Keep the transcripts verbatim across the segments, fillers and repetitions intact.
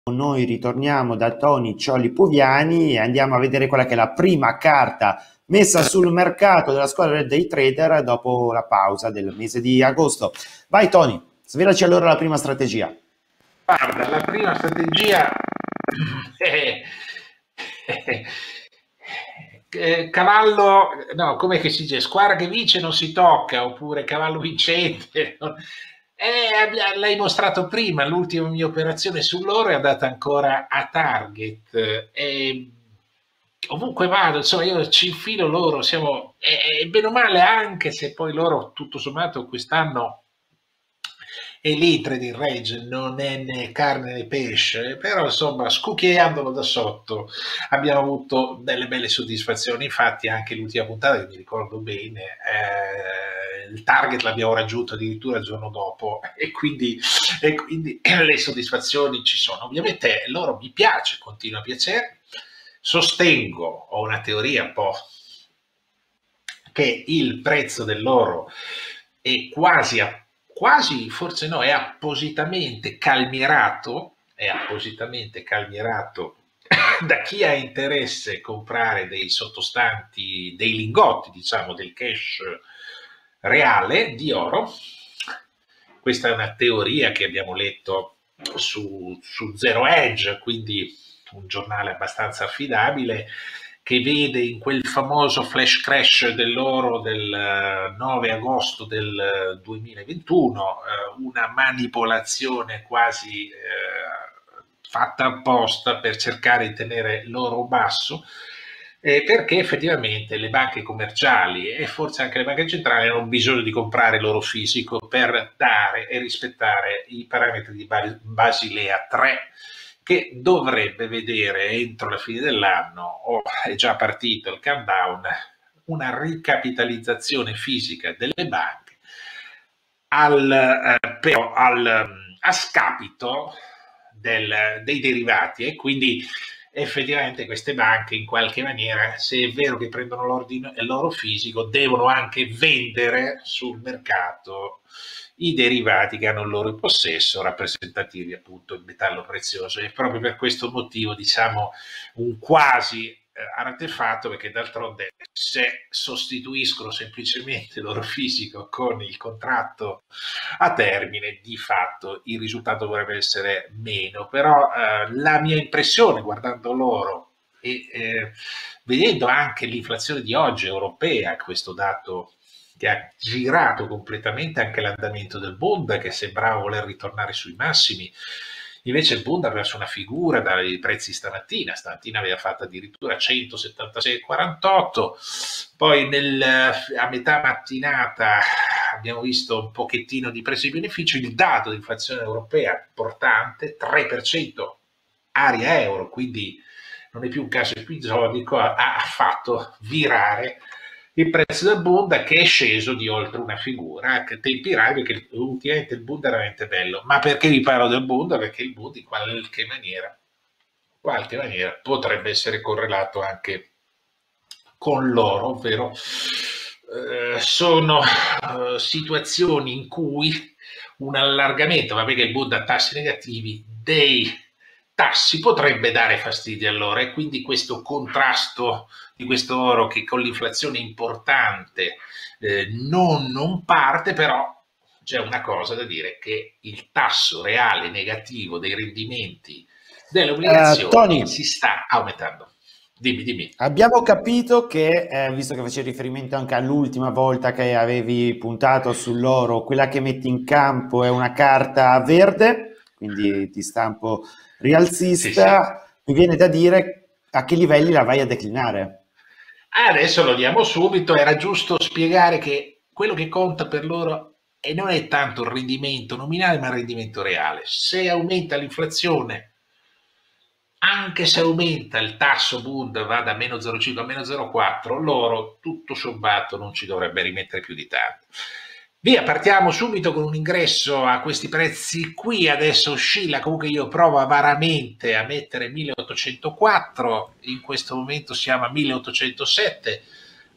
noi ritorniamo da Tony Ciolli Puviani e andiamo a vedere quella che è la prima carta messa sul mercato della squadra del day trader dopo la pausa del mese di agosto. Vai Tony, svelaci allora la prima strategia. Guarda, la prima strategia è, è cavallo, no, come che si dice, squadra che vince non si tocca, oppure cavallo vincente. Eh, l'hai mostrato prima, l'ultima mia operazione sull'oro è andata ancora a target. E ovunque vado, insomma, io ci infilo l'oro, siamo, e, e bene o male, anche se poi l'oro tutto sommato quest'anno è lì trading range, non è né carne né pesce, però insomma scucchiaiandolo da sotto abbiamo avuto delle belle soddisfazioni. Infatti anche l'ultima puntata, che mi ricordo bene, eh, il target l'abbiamo raggiunto addirittura il giorno dopo, e quindi, e quindi le soddisfazioni ci sono. Ovviamente l'oro mi piace, continua a piacere. Sostengo, ho una teoria un po' che il prezzo dell'oro è quasi, quasi, forse no, è appositamente calmierato, è appositamente calmierato da chi ha interesse a comprare dei sottostanti, dei lingotti, diciamo, del cash reale di oro. Questa è una teoria che abbiamo letto su, su Zero Hedge, quindi un giornale abbastanza affidabile, che vede in quel famoso flash crash dell'oro del nove agosto del duemilaventuno una manipolazione quasi eh, fatta apposta per cercare di tenere l'oro basso, eh, perché effettivamente le banche commerciali e forse anche le banche centrali hanno bisogno di comprare l'oro fisico per dare e rispettare i parametri di Basilea tre, che dovrebbe vedere entro la fine dell'anno, o è già partito il countdown, una ricapitalizzazione fisica delle banche al, eh, però al, a scapito del, dei derivati, e quindi effettivamente queste banche in qualche maniera, se è vero che prendono l'oro fisico, devono anche vendere sul mercato i derivati che hanno il loro in possesso, rappresentativi appunto il metallo prezioso. E proprio per questo motivo, diciamo, un quasi eh, artefatto, perché d'altronde se sostituiscono semplicemente l'oro fisico con il contratto a termine, di fatto il risultato dovrebbe essere meno. Però eh, la mia impressione guardando l'oro e eh, vedendo anche l'inflazione di oggi europea, questo dato che ha girato completamente anche l'andamento del Bund, che sembrava voler ritornare sui massimi. Invece il Bund ha perso una figura dai prezzi stamattina, stamattina aveva fatto addirittura centosettantasei virgola quarantotto, poi nel, a metà mattinata abbiamo visto un pochettino di prezzo di beneficio, il dato di inflazione europea importante, tre per cento area euro, quindi non è più un caso episodico, ha, ha fatto virare il prezzo del Bund, che è sceso di oltre una figura, che tempi rapidi, perché ultimamente il Bund era veramente bello. Ma perché vi parlo del Bund? Perché il Bund in qualche maniera, qualche maniera potrebbe essere correlato anche con l'oro, ovvero eh, sono eh, situazioni in cui un allargamento, vabbè che il Bund ha tassi negativi, dei tassi potrebbe dare fastidio all'oro, e quindi questo contrasto di questo oro che con l'inflazione importante eh, non, non parte, però c'è una cosa da dire, che il tasso reale negativo dei rendimenti delle obbligazioni uh, Tony, si sta aumentando. Dimmi, dimmi. Abbiamo capito che, eh, visto che facevi riferimento anche all'ultima volta che avevi puntato sull'oro, quella che metti in campo è una carta verde, quindi di stampo rialzista, sì, sì. Mi viene da dire a che livelli la vai a declinare. Adesso lo diamo subito. Era giusto spiegare che quello che conta per loro e non è tanto il rendimento nominale, ma il rendimento reale. Se aumenta l'inflazione, anche se aumenta il tasso Bund, va da meno zero virgola cinque a meno zero virgola quattro, l'oro tutto sommato non ci dovrebbe rimettere più di tanto. Via, partiamo subito con un ingresso a questi prezzi qui. Adesso oscilla, comunque io provo avaramente a mettere milleottocentoquattro, in questo momento siamo a milleottocentosette,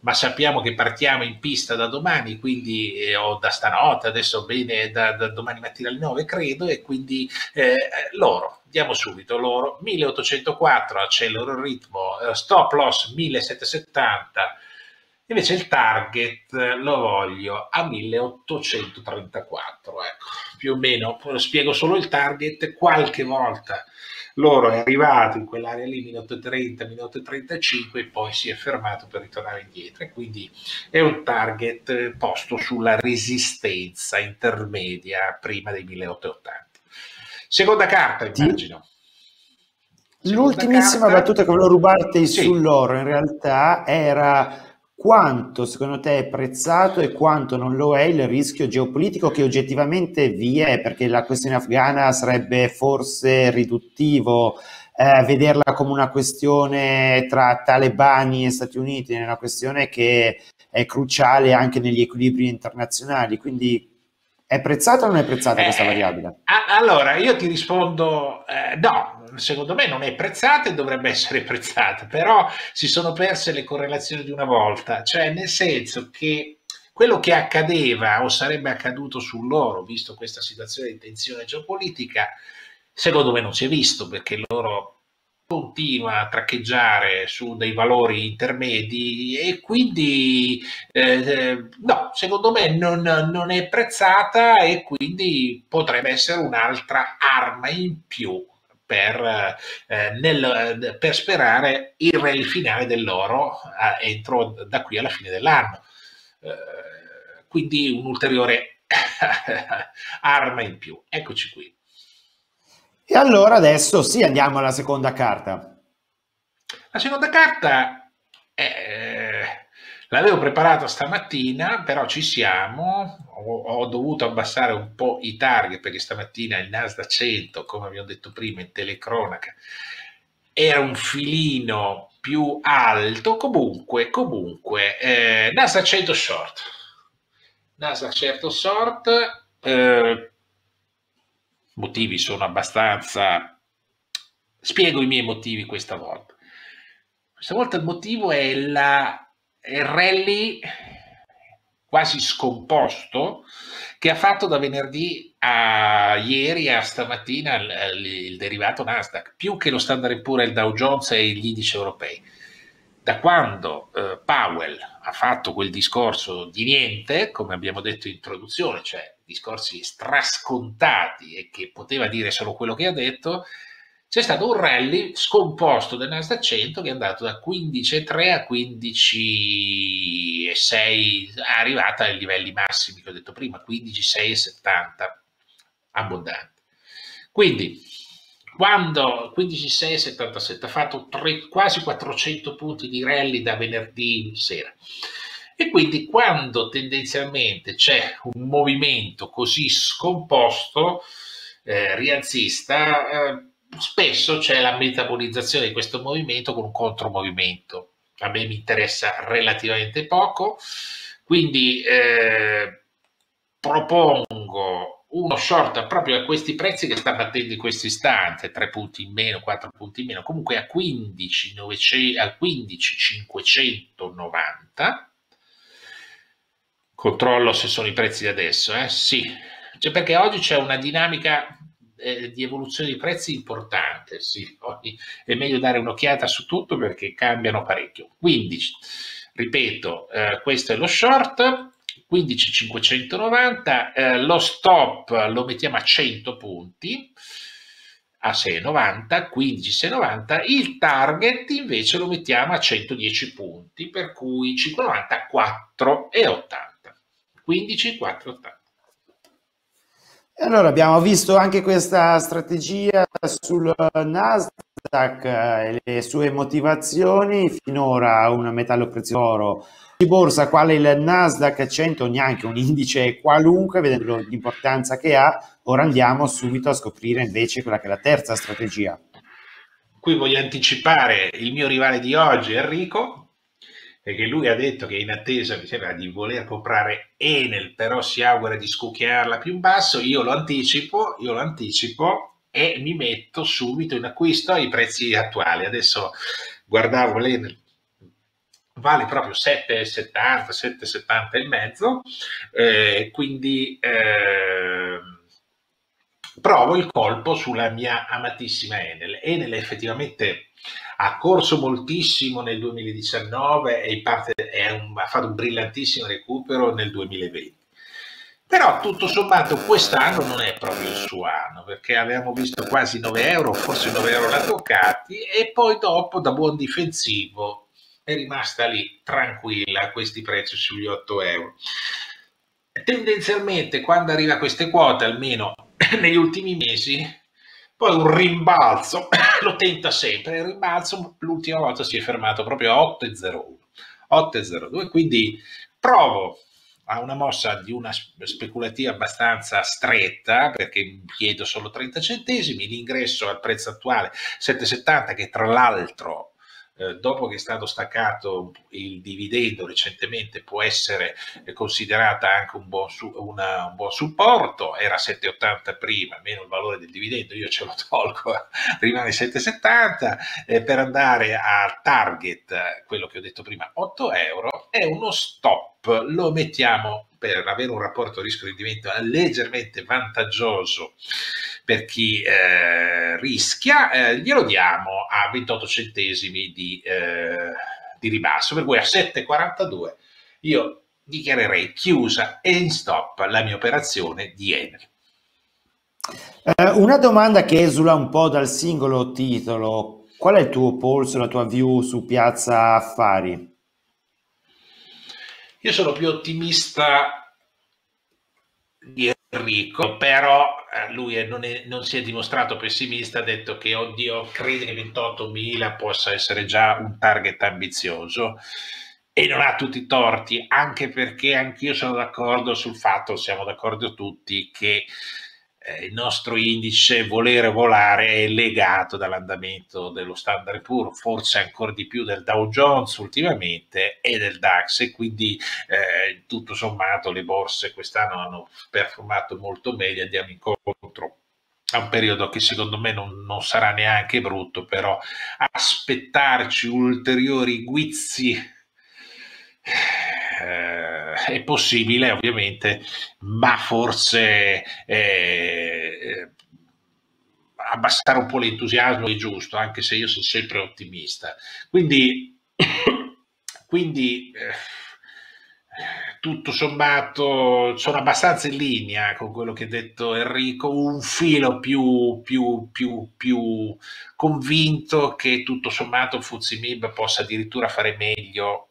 ma sappiamo che partiamo in pista da domani, quindi eh, o da stanotte, adesso bene da, da domani mattina alle nove credo, e quindi eh, l'oro, andiamo subito, l'oro milleottocentoquattro, accelero il ritmo, eh, stop loss millesettecentosettanta, invece il target lo voglio a milleottocentotrentaquattro, ecco, più o meno, lo spiego solo il target, qualche volta l'oro è arrivato in quell'area lì, milleottocentotrenta, milleottocentotrentacinque, e poi si è fermato per ritornare indietro, e quindi è un target posto sulla resistenza intermedia prima dei milleottocentottanta. Seconda carta, immagino. L'ultimissima battuta che volevo rubarti sì. sull'oro in realtà era quanto secondo te è prezzato e quanto non lo è il rischio geopolitico che oggettivamente vi è, perché la questione afghana sarebbe forse riduttivo eh, vederla come una questione tra talebani e Stati Uniti, è una questione che è cruciale anche negli equilibri internazionali, quindi è prezzata o non è prezzata eh, questa variabile? Allora, io ti rispondo eh, no, secondo me non è prezzata e dovrebbe essere prezzata, però si sono perse le correlazioni di una volta, cioè nel senso che quello che accadeva o sarebbe accaduto sull'oro, visto questa situazione di tensione geopolitica, secondo me non si è visto, perché l'oro continua a traccheggiare su dei valori intermedi, e quindi eh, no, secondo me non, non è prezzata, e quindi potrebbe essere un'altra arma in più per, eh, nel, per sperare il rally finale dell'oro eh, entro da qui alla fine dell'anno. Eh, quindi un'ulteriore arma in più. Eccoci qui. E allora adesso sì, andiamo alla seconda carta. La seconda carta eh, l'avevo preparata stamattina, però ci siamo. Ho, ho dovuto abbassare un po' i target perché stamattina il Nasdaq cento, come abbiamo detto prima in telecronaca, era un filino più alto. Comunque, comunque, eh, Nasdaq cento short. Nasdaq cento short. Eh, motivi sono abbastanza... Spiego i miei motivi questa volta. Questa volta il motivo è la, il rally quasi scomposto che ha fatto da venerdì a ieri a stamattina il, il derivato Nasdaq, più che lo Standard and Poor's, il Dow Jones e gli indici europei. Da quando eh, Powell ha fatto quel discorso di niente, come abbiamo detto in introduzione, cioè discorsi strascontati e che poteva dire solo quello che ha detto, c'è stato un rally scomposto del Nasdaq cento che è andato da quindici virgola tre a quindici virgola sei, è arrivata ai livelli massimi che ho detto prima, quindici virgola sei e settanta, abbondante. Quindi, quando quindici virgola sei e settantasette ha fatto tre, quasi quattrocento punti di rally da venerdì sera, e quindi quando tendenzialmente c'è un movimento così scomposto, eh, rialzista, eh, spesso c'è la metabolizzazione di questo movimento con un contromovimento. A me mi interessa relativamente poco, quindi eh, propongo uno short proprio a questi prezzi che sta battendo in questo istante, tre punti in meno, quattro punti in meno, comunque a quindici virgola cinquecentonovanta. Controllo se sono i prezzi di adesso, eh? Sì, cioè, perché oggi c'è una dinamica eh, di evoluzione di prezzi importante, sì. Poi è meglio dare un'occhiata su tutto perché cambiano parecchio. quindici, ripeto, eh, questo è lo short, quindici virgola cinquecentonovanta, eh, lo stop lo mettiamo a cento punti, a sei virgola novanta, quindici sei virgola novanta, il target invece lo mettiamo a centodieci punti, per cui cinque virgola novanta, quattro virgola ottanta. quindici, quattro virgola ottanta. E allora abbiamo visto anche questa strategia sul Nasdaq e le sue motivazioni. Finora un metallo prezioso oro di borsa quale il Nasdaq cento, neanche un indice qualunque, vedendo l'importanza che ha. Ora andiamo subito a scoprire invece quella che è la terza strategia. Qui voglio anticipare il mio rivale di oggi, Enrico, perché lui ha detto che è in attesa, mi sembra, di voler comprare Enel, però si augura di scucchiarla più in basso. Io lo anticipo, io lo anticipo e mi metto subito in acquisto ai prezzi attuali. Adesso guardavo l'Enel vale proprio sette virgola settanta, sette virgola settanta e mezzo, eh, quindi eh, provo il colpo sulla mia amatissima Enel. Enel effettivamente ha corso moltissimo nel duemiladiciannove e in parte è un, ha fatto un brillantissimo recupero nel duemilaventi. Però tutto sommato quest'anno non è proprio il suo anno, perché avevamo visto quasi nove euro, forse nove euro l'ha toccati, e poi dopo da buon difensivo è rimasta lì tranquilla a questi prezzi sugli otto euro. Tendenzialmente quando arriva a queste quote, almeno negli ultimi mesi, poi un rimbalzo lo tenta sempre. Il rimbalzo l'ultima volta si è fermato proprio a otto virgola zero uno, otto virgola zero due, quindi provo a una mossa di una speculativa abbastanza stretta, perché chiedo solo trenta centesimi, l'ingresso al prezzo attuale sette virgola settanta, che tra l'altro eh, dopo che è stato staccato il dividendo recentemente può essere considerata anche un buon, su, una, un buon supporto. Era sette virgola ottanta prima, meno il valore del dividendo, io ce lo tolgo, rimane sette virgola settanta, eh, per andare al target, quello che ho detto prima, otto euro, è uno stop, lo mettiamo per avere un rapporto rischio-rendimento leggermente vantaggioso per chi eh, rischia, eh, glielo diamo a ventotto centesimi di, eh, di ribasso, per cui a sette virgola quarantadue io dichiarerei chiusa e in stop la mia operazione di Enel. Eh, una domanda che esula un po' dal singolo titolo: qual è il tuo polso, la tua view su Piazza Affari? Io sono più ottimista di Enrico, però eh, lui è, non, è, non si è dimostrato pessimista, ha detto che oddio, crede che ventottomila possa essere già un target ambizioso, e non ha tutti i torti, anche perché anch'io sono d'accordo sul fatto, siamo d'accordo tutti, che eh, il nostro indice volere volare è legato dall'andamento dello Standard and Poor's, forse ancora di più del Dow Jones ultimamente e del DAX, e quindi eh, tutto sommato le borse quest'anno hanno performato molto meglio. Andiamo incontro a un periodo che secondo me non, non sarà neanche brutto, però aspettarci ulteriori guizzi Eh, è possibile ovviamente, ma forse eh, abbassare un po' l'entusiasmo è giusto, anche se io sono sempre ottimista. Quindi, quindi eh, tutto sommato sono abbastanza in linea con quello che ha detto Enrico, un filo più, più, più, più convinto che tutto sommato F T S E M I B possa addirittura fare meglio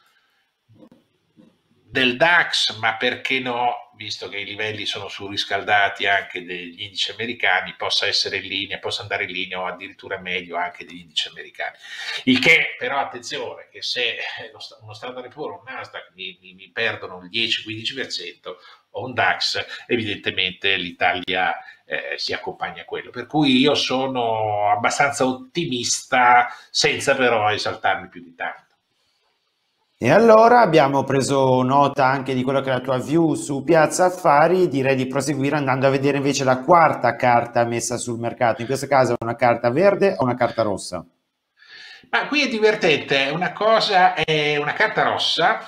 del DAX, ma perché no, visto che i livelli sono surriscaldati anche degli indici americani, possa essere in linea, possa andare in linea o addirittura meglio anche degli indici americani. Il che, però, attenzione, che se uno Standard and Poor's o un Nasdaq mi, mi, mi perdono il dieci quindici per cento, o un DAX, evidentemente l'Italia eh, si accompagna a quello. Per cui io sono abbastanza ottimista, senza però esaltarmi più di tanto. E allora abbiamo preso nota anche di quello che è la tua view su Piazza Affari. Direi di proseguire andando a vedere invece la quarta carta messa sul mercato. In questo caso è una carta verde o una carta rossa? Ma qui è divertente, una cosa è una carta rossa.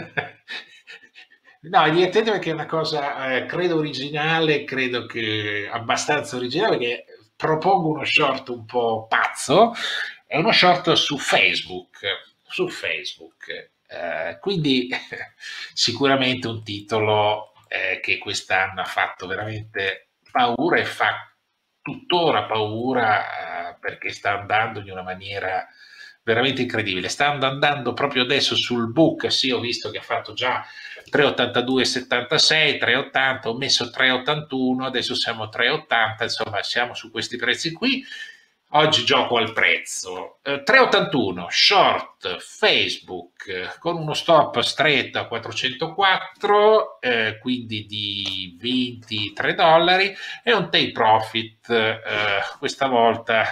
No, è divertente perché è una cosa, eh, credo originale, credo che abbastanza originale, perché propongo uno short un po' pazzo, è uno short su Facebook, su Facebook. Eh, quindi sicuramente un titolo eh, che quest'anno ha fatto veramente paura e fa tuttora paura eh, perché sta andando in una maniera veramente incredibile. Sta andando proprio adesso sul book, sì, ho visto che ha fatto già tre virgola ottantadue e settantasei, tre virgola ottanta, ho messo tre virgola ottantuno, adesso siamo a tre virgola ottanta, insomma siamo su questi prezzi qui. Oggi gioco al prezzo, eh, tre virgola ottantuno, short Facebook, eh, con uno stop stretto a quattrocentoquattro, eh, quindi di ventitré dollari, e un take profit, eh, questa volta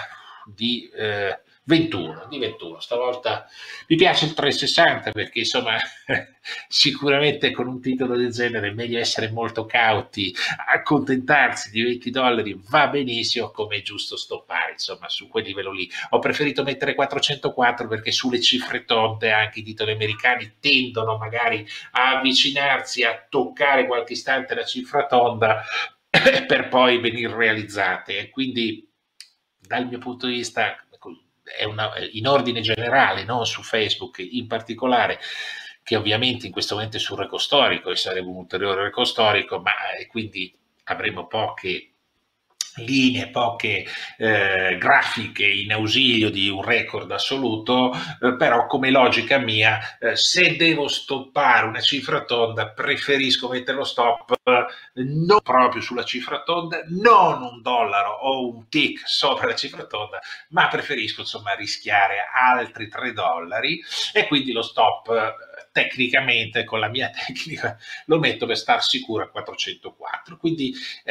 di eh, ventuno, di ventuno. Stavolta mi piace il trecentosessanta perché insomma sicuramente con un titolo del genere è meglio essere molto cauti, accontentarsi di venti dollari va benissimo, come è giusto stoppare insomma su quel livello lì. Ho preferito mettere quattrocentoquattro perché sulle cifre tonde anche i titoli americani tendono magari a avvicinarsi, a toccare qualche istante la cifra tonda per poi venire realizzate, e quindi dal mio punto di vista è una, in ordine generale, non su Facebook in particolare, che ovviamente in questo momento è sul record storico e sarebbe un ulteriore record storico, ma quindi avremo poche linee, poche eh, grafiche in ausilio di un record assoluto, eh, però come logica mia, eh, se devo stoppare una cifra tonda preferisco mettere lo stop eh, non proprio sulla cifra tonda, non un dollaro o un tick sopra la cifra tonda, ma preferisco insomma rischiare altri tre dollari, e quindi lo stop eh, tecnicamente con la mia tecnica lo metto per star sicuro a quattrocentoquattro, quindi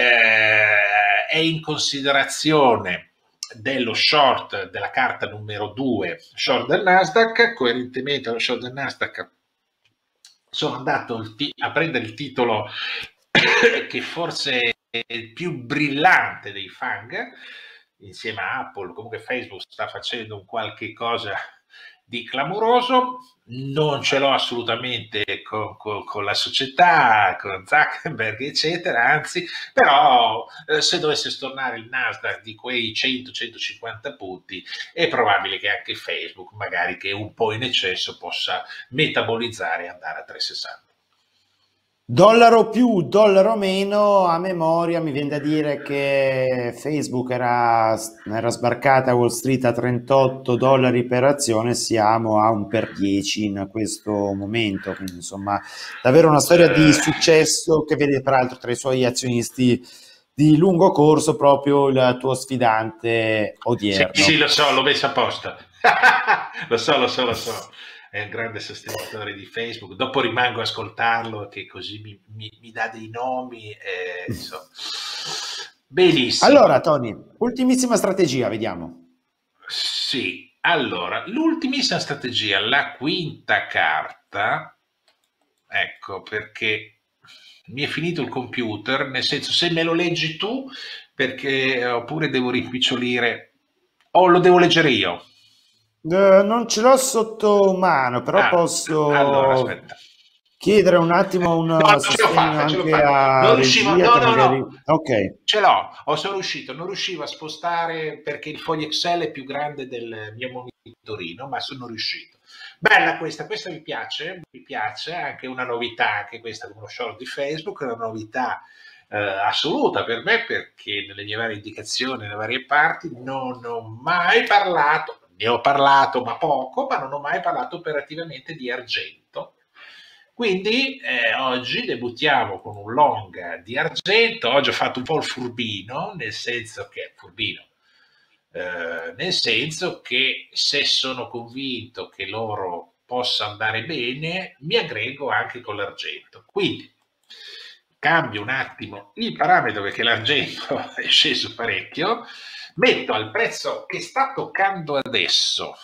eh, è in considerazione dello short della carta numero due, short del Nasdaq. Coerentemente allo short del Nasdaq sono andato a prendere il titolo che forse è il più brillante dei FANG insieme a Apple. Comunque Facebook sta facendo un qualche cosa di clamoroso, non ce l'ho assolutamente con, con, con la società, con Zuckerberg eccetera, anzi, però eh, se dovesse stornare il Nasdaq di quei cento centocinquanta punti è probabile che anche Facebook, magari che è un po' in eccesso, possa metabolizzare e andare a trecentosessanta. Dollaro più, dollaro meno, a memoria mi viene da dire che Facebook era, era sbarcata a Wall Street a trentotto dollari per azione, siamo a un per dieci in questo momento, quindi insomma davvero una storia di successo che vede peraltro tra i suoi azionisti di lungo corso proprio il tuo sfidante odierno. Sì, sì, lo so, l'ho messo apposta. lo so, lo so, lo so. È un grande sostenitore di Facebook, dopo rimango a ascoltarlo che così mi, mi, mi dà dei nomi e, insomma. Benissimo. Allora Tony, ultimissima strategia, vediamo. Sì, allora l'ultimissima strategia, la quinta carta, ecco perché mi è finito il computer, nel senso, se me lo leggi tu, perché oppure devo rimpicciolire o lo devo leggere io. Uh, non ce l'ho sotto mano, però ah, posso allora, chiedere un attimo un no, sostegno fatta, anche a non riuscivo, regia, no, no, magari... no. Ok. Ce l'ho, o sono riuscito, non riuscivo a spostare perché il foglio Excel è più grande del mio monitorino, ma sono riuscito. Bella questa, questa mi piace, mi piace, anche una novità, anche questa come lo short di Facebook, è una novità eh, assoluta per me, perché nelle mie varie indicazioni, nelle varie parti, non ho mai parlato, ne ho parlato ma poco, ma non ho mai parlato operativamente di argento. Quindi eh, oggi debuttiamo con un long di argento. Oggi ho fatto un po' il furbino, nel senso che furbino, eh, nel senso che se sono convinto che l'oro possa andare bene, mi aggrego anche con l'argento. Quindi cambio un attimo il parametro perché l'argento è sceso parecchio, metto al prezzo che sta toccando adesso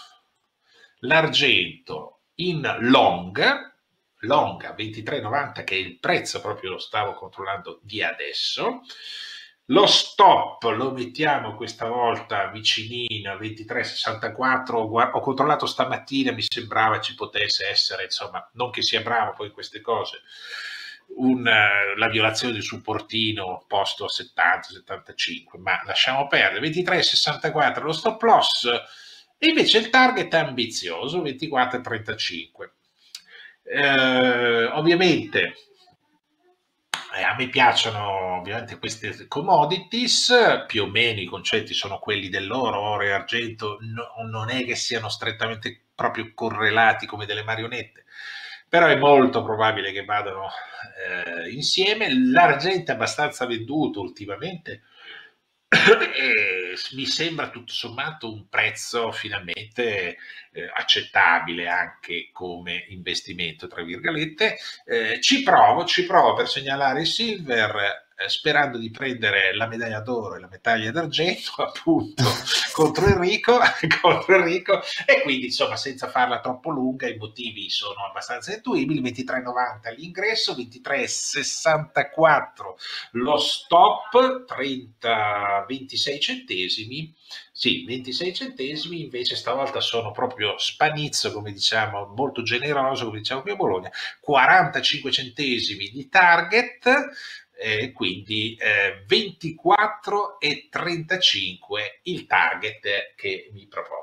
l'argento in long, long a ventitré virgola novanta, che è il prezzo, proprio lo stavo controllando di adesso. Lo stop lo mettiamo questa volta vicinino a ventitré virgola sessantaquattro. Ho controllato stamattina, mi sembrava ci potesse essere, insomma, non che sia bravo poi in queste cose, una, la violazione del supportino posto a settanta settantacinque, ma lasciamo perdere. Ventitré virgola sessantaquattro lo stop loss, e invece il target è ambizioso, ventiquattro virgola trentacinque. Eh, ovviamente eh, a me piacciono ovviamente queste commodities, più o meno i concetti sono quelli dell'oro, oro e argento, no, non è che siano strettamente proprio correlati come delle marionette, però è molto probabile che vadano eh, insieme. L'argento è abbastanza venduto ultimamente e mi sembra tutto sommato un prezzo finalmente eh, accettabile anche come investimento, tra virgolette. Eh, ci provo, ci provo per segnalare il silver eh, sperando di prendere la medaglia d'oro e la medaglia d'argento appunto contro Enrico, contro Enrico, e quindi insomma senza farla troppo lunga i motivi sono abbastanza intuibili. Ventitré e novanta l'ingresso, ventitré e sessantaquattro lo stop, trenta ventisei centesimi. Sì, ventisei centesimi, invece stavolta sono proprio spanizzo, come diciamo, molto generoso, come diciamo qui a Bologna, quarantacinque centesimi di target, eh, quindi eh, ventiquattro e trentacinque il target che mi propone.